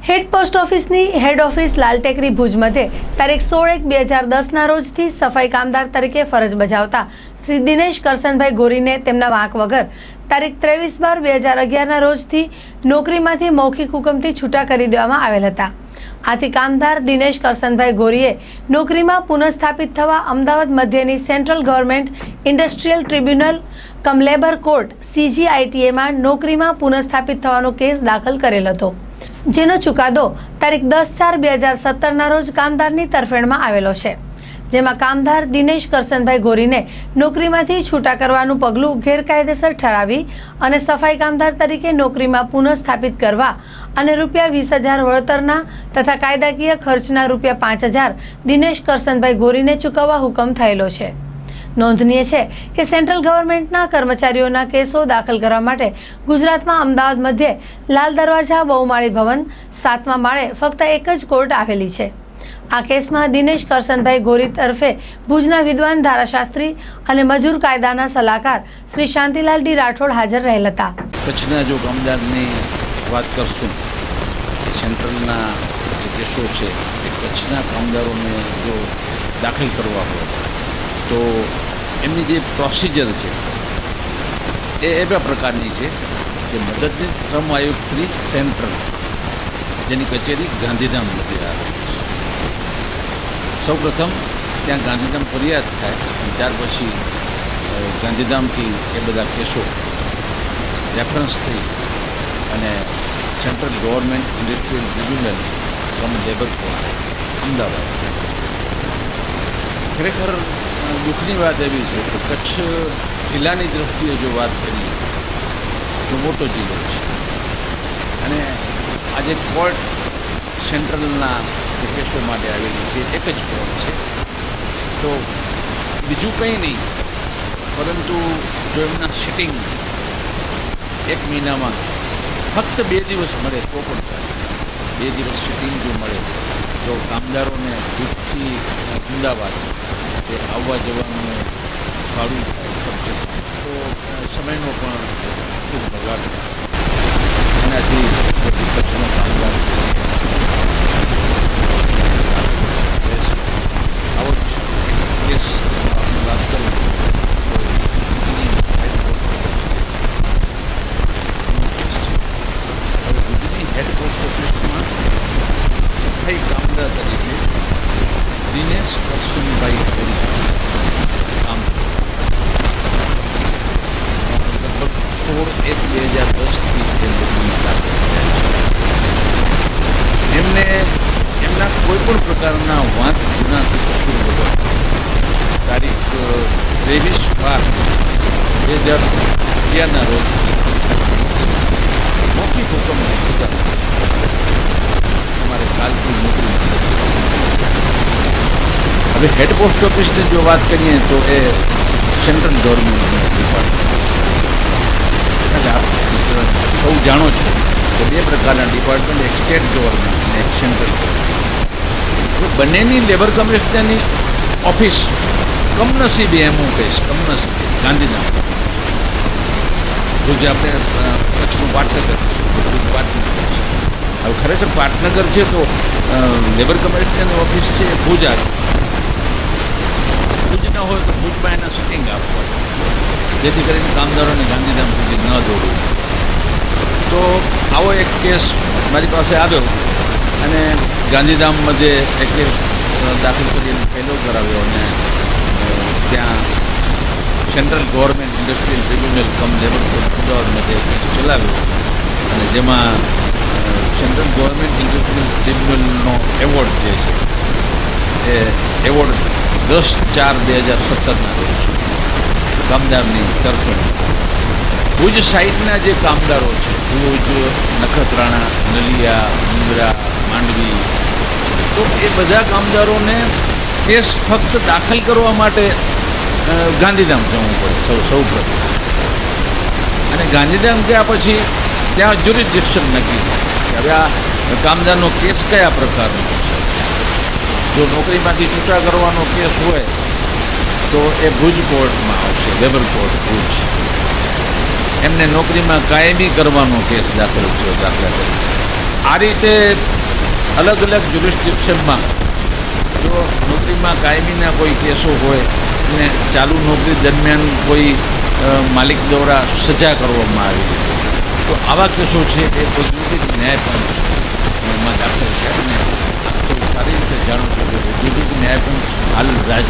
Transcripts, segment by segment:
Head post ऑफिसनी head office Lal Tekri Bhuj मध्य तारीख 16/1/2010 रोजथी सफाई कामदार तरीके फरज बजावता श्री दिनेश करसनभाई गोरी ने तेमना वांक वगर तारीख 23/12/2011 रोजथी नौकरीमांथी मौखिक हुकमथी छूटा करी देवामां आवेल हता। आथी कामदार दिनेश करसनभाई गोरीए नौकरीमां पुनઃस्थापित थवा अमदावाद मध्यनी central government industrial tribunal cum labour court CGITA मां नौकरीमां पुनःस्थापित थवानो केस दाखल करेल हतो, जेनो चुकादो तारीख 10/4/2017 रोज कामदारनी तरफेणमां आवेलो छे, जेमां कामदार दिनेश करसनभाई गोरीने नौकरीमांथी छूटा करवानुं पगलुं गैरकायदेसर ठरावी अने सफाई कामदार तरीके नौकरीमां पुनःस्थापित करवा अने ₹20,000 वळतરના तथा कायदाकीय खर्चना ₹5,000 दिनेश करसनभाई गोरीने चूकववा हुकम थयेलो छे। नोंधनीय है कि सेंट्रल गवर्नमेंटना कर्मचारीओना केसों दाखल करवा माटे गुजरातमां अमदावाद मध्य लाल दरवाजा बहुमाળી भवन 7मा माळे फक्त एक ज कोर्ट आवेली छे। आ केसमां दिनेश करसनभाई गोरी तरफे भुजना विद्वान धाराशास्त्री अने मजूर कायदाना सलाहकार श्री शांतिलाल डी राठौड़ हाजर रहेल हता। कच्छना जो कामदारनी वात करशुं सेंट्रलना जे केसो छे ए कच्छना कामदारोने जो दाखल करवा होय तो एमनी जे प्रोसिजर है एवा प्रकारनी है कि मददनीश श्रम आयोग श्री सेंट्रल जेनी कचेरी गांधीधाम मध्य आवेली छे। सौ प्रथम त्या गांधीधाम फरियाद थाय त्यार पछी गांधीधाम थी ए बधा केसो रेफरन्स थी अने central government industrial tribunal cum labour court Ahmedabad खरेखर दुखनी बात एवी है कि कच्छ जिल्लानी दृष्टिए जो बात करिए तो मोटो जिल्लो छे अने आज कोर्ट सेंट्रलना जे केसो माटे आवेली छे एक ज कोर्ट छे, तो बीजू कंई नहीं परंतु जो एमना सिटिंग एक महीनामां फक्त 2 दिवस मळे तो पण चाले। 2 दिवस सिटिंग जो मळे तो कामदारोने भुजथी अमदावाद આવવા જવાનું ભાડું થાય તો સમયનો પણ ખૂબ બગાડ થાય એનાથી કચ્છનો કામદાર આવો જ કેસ આપણે વાત કરીએ તો ભુજની હેડ પોસ્ટ ઓફિસમાં સફાઈ કામદાર તરીકે दिनेश करसनभाई गोरी काम लगभग 16/1/2010 एमने एमना कोईपण प्रकारना वांक गुनाथी कसूर वगर तारीख 23/12/2011 रोज मौखिक हुकम छूटा हमारे काल की नौकरी। अभी हेड पोस्ट ऑफिस ने जो बात करिए तो ये सेंट्रल गवर्नमेंट डिपार्टमेंट आप सौ जाणो छो कि 2 प्रकारना डिपार्टमेंट एक स्टेट गवर्नमेंट ने एक सेंट्रल गवर्नमेंट बनेनी लेबर कमिशनरनी ऑफिस कमनसीबे एम हूँ कहीश कमनसीबे गांधीधाम भुज आपणे कच्छनु पाटनगर भुज पाटनगर હવે ખરેખર પાટનગર છે તો લેબર કમિશનરની ઓફિસ છે ભુજ આવી ભુજ ન હોય તો ભુજમાં એના સિટિંગ આપવા જેથી કરીને કામદારોને ગાંધીધામ સુધી ન દોડવું। તો આવો એક કેસ મારી પાસે આવ્યો અને ગાંધીધામ મધ્યે એક કેસ દાખલ કરીને પહેલો કરાવ્યો અને ત્યાં central government industrial tribunal cum labour court Ahmedabad મધ્યે કેસ ચલાવ્યો અને જેમાં central government industrial tribunal award जे है एवॉर्ड 10/4/2017 रोज कामदारनी तरफे भुज साइडना जे कामदारों है भुज नखत्राणा नलिया मुंद्रा मांडवी तो ये बधा कामदारों ने केस फक्त दाखल करवा माटे गांधीधाम जवुं पड़े सौ प्रथम अने गांधीधाम गया पछी त्यां ज्युरिसडिक्शन नक्की હવે આ કામદારનો કેસ કયા પ્રકારનો છે। જો નોકરીમાંથી છૂટા કરવાનો કેસ હોય તો એ ભુજ કોર્ટમાં આવશે, લેબર કોર્ટ ભુજ। એમને નોકરીમાં કાયમી કરવાનો કેસ દાખલ થયો દાખલા તરીકે આ રીતે અલગ અલગ જ્યુરિસ્ડિક્શનમાં જો નોકરીમાં કાયમીના કોઈ કેસો હોય અને ચાલુ નોકરી દરમિયાન કોઈ માલિક દ્વારા સજા કરવામાં આવી તો આવા કેસો છે એ ઔદ્યોગિક ન્યાયપંચમાં દાખલ છે. અને સારી રીતે જાણો છો કે ઔદ્યોગિક ન્યાયપંચ હાલ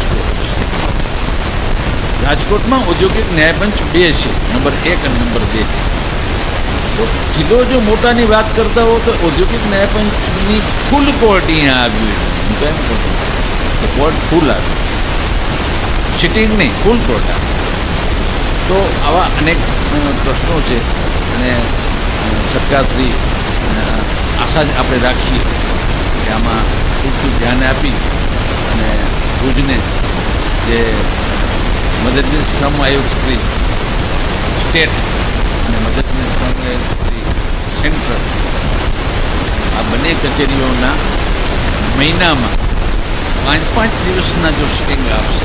રાજકોટમાં ઔદ્યોગિક ન્યાયપંચ 2 છે, નંબર 1 અને નંબર 2. તો જિલ્લો જો મોટાની વાત કરતા હો તો ઔદ્યોગિક ન્યાયપંચની ફૂલ કોર્ટ અહીંયા આવ્યું. હું કેમ કહું તો કોર્ટ ફૂલ આવ્યું, સિટિંગ નહીં, ફૂલ કોર્ટ આવ્યું. તો આવા અનેક પ્રશ્નો છે અને સરકારશ્રી આશા જ આપણે રાખીએ કે આમાં પૂરતું ધ્યાન આપી અને ભુજને જે મદદનીશ શ્રમ આયોગ શ્રી સ્ટેટ અને મદદનીશ શ્રમ આયોગ શ્રી સેન્ટ્રલ આ બંને કચેરીઓના મહિનામાં 5-5 દિવસના જો સિટિંગ આપશે,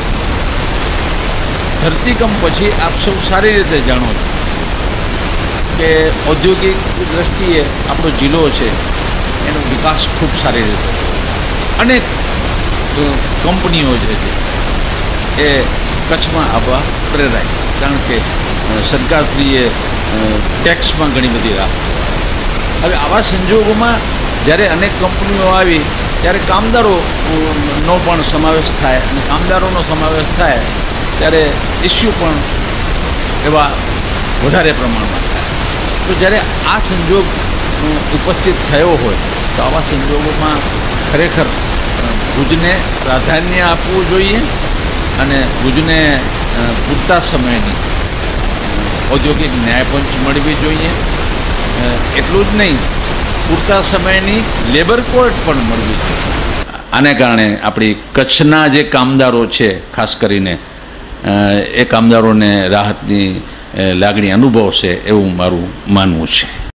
ધરતીકંપ પછી આપ સૌ સારી રીતે જાણો છો કે ઔદ્યોગિક દ્રષ્ટિએ આપણો જિલ્લો છે એનો વિકાસ ખૂબ સારી રીતે અનેક કંપનીઓ જે છે એ કચ્છમાં આવવા પ્રેરાય, કારણ કે સરકારશ્રીએ ટેક્સમાં ઘણી બધી રાહત. હવે આવા સંજોગોમાં જ્યારે અનેક કંપનીઓ આવી ત્યારે કામદારોનો પણ સમાવેશ થાય અને કામદારોનો સમાવેશ થાય ત્યારે ઇસ્યુ પણ એવા વધારે પ્રમાણમાં થાય. તો જ્યારે આ સંજોગ ઉપસ્થિત થયો હોય તો આવા સંજોગોમાં ખરેખર ભુજને પ્રાધાન્ય આપવું જોઈએ અને ભુજને પૂરતા સમયની ઔદ્યોગિક ન્યાયપંચ મળવી જોઈએ. એટલું જ નહીં, પૂરતા સમયની લેબર કોર્ટ પણ મળવી જોઈએ. આને કારણે આપણી કચ્છના જે કામદારો છે ખાસ કરીને એ કામદારોને રાહતની લાગણી અનુભવશે એવું મારું માનવું છે.